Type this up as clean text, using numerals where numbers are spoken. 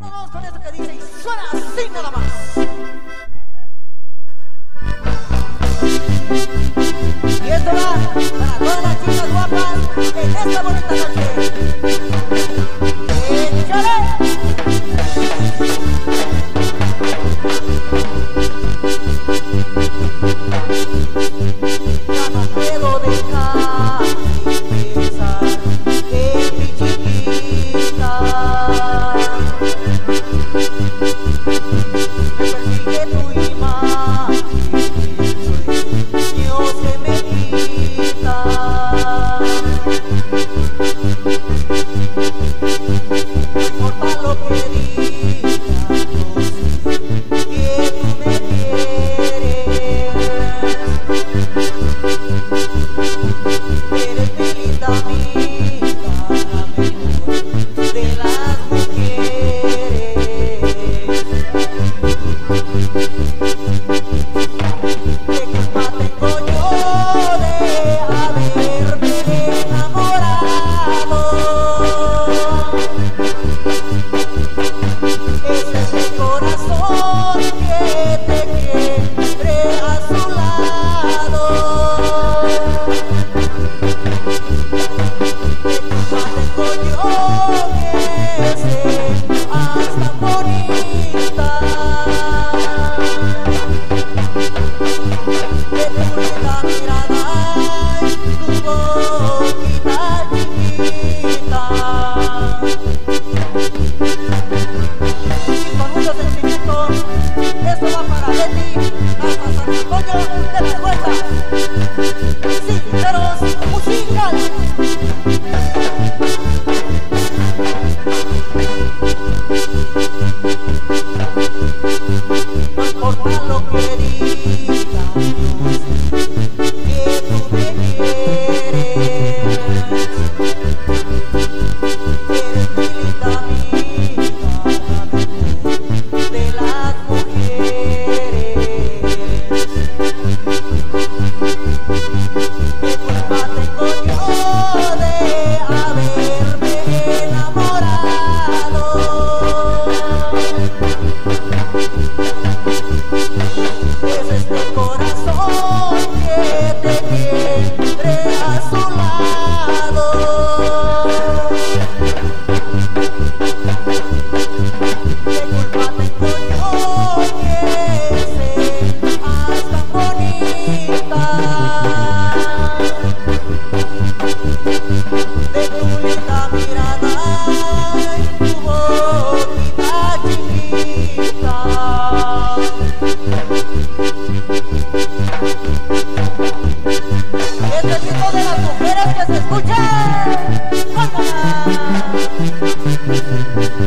Vámonos con eso que dice y suena así nada más. Y esto va para todas las chicas guapas en esta bonita noche. ¡Échale! Ya no puedo dejar de pensar en mi chiquita. Me persigue tu imagen, sueño se me quita. No importa lo que digas, yo sé que tú me quieres. Eres mi linda amiga, la mejor de las mujeres. ¿Qué culpa tengo yo de haberme enamorado? Ese es el corazón que te quiere a su lado. ¿Qué culpa tengo yo que seas tan bonita? De tu linda mirada y tu boquita chiquita. Y con mucho sentimiento, esto va para Leti, hasta San Antonio de Pehueta. Sinceros Musical. No importa lo que digas, yo sé que tú me quieres. Eres mi linda amiga, la mejor de las mujeres. ¿Qué culpa tengo yo de haberme enamorado? Es este corazón que te quiere a su lado. ¿Qué culpa tengo yo que seas tan bonita? De tu linda mirada y tu boquita chiquita. Y este grito de las mujeres que se escuchen. ¡Vámonos!